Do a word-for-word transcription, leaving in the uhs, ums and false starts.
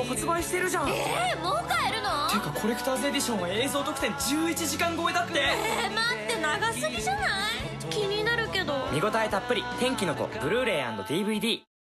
発売してるじゃん。 えー、もう買えるの？ てかコレクターズエディションは映像特典じゅういちじかん超えだって。 えー、待って、長すぎじゃない？気になるけど。 見応えたっぷり天気の子ブルーレイ&ディーブイディー